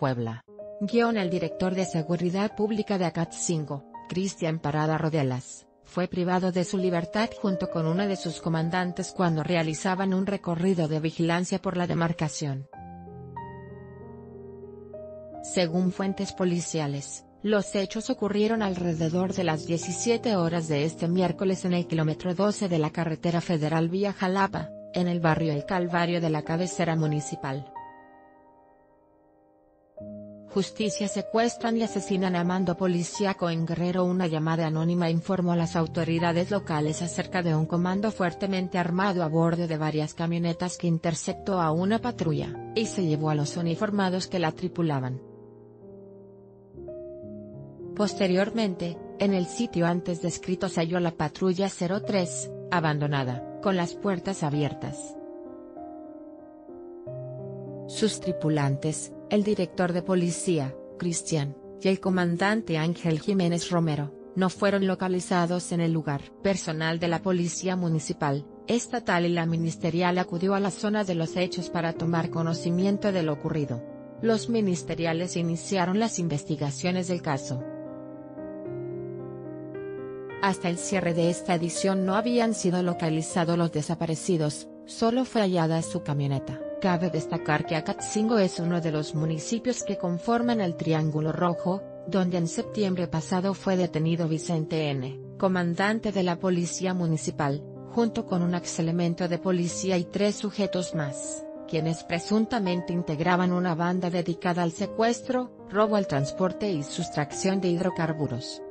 Puebla. El director de Seguridad Pública de Acatzingo, Cristian Parada Rodelas, fue privado de su libertad junto con uno de sus comandantes cuando realizaban un recorrido de vigilancia por la demarcación. Según fuentes policiales, los hechos ocurrieron alrededor de las 17 horas de este miércoles en el kilómetro 12 de la carretera federal vía Jalapa, en el barrio El Calvario de la cabecera municipal. Justicia: secuestran y asesinan a mando policíaco en Guerrero. Una llamada anónima informó a las autoridades locales acerca de un comando fuertemente armado a bordo de varias camionetas que interceptó a una patrulla, y se llevó a los uniformados que la tripulaban. Posteriormente, en el sitio antes descrito se halló la patrulla 03, abandonada, con las puertas abiertas. Sus tripulantes, el director de policía, Cristian, y el comandante Ángel Jiménez Romero, no fueron localizados en el lugar. Personal de la Policía Municipal, Estatal y la Ministerial acudió a la zona de los hechos para tomar conocimiento de lo ocurrido. Los ministeriales iniciaron las investigaciones del caso. Hasta el cierre de esta edición no habían sido localizados los desaparecidos, solo fue hallada su camioneta. Cabe destacar que Acatzingo es uno de los municipios que conforman el Triángulo Rojo, donde en septiembre pasado fue detenido Vicente N., comandante de la Policía Municipal, junto con un exelemento de policía y 3 sujetos más, quienes presuntamente integraban una banda dedicada al secuestro, robo al transporte y sustracción de hidrocarburos.